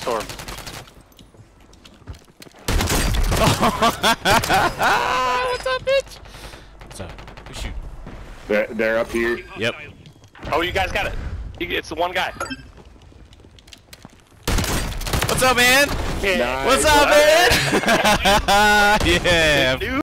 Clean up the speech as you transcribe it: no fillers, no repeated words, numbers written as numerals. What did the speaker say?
storm. What's up, bitch? What's up? Who shoot? They're up here. Yep. Oh, you guys got it. It's the one guy. What's up, man? Yeah. Nice. What's up, man? Yeah.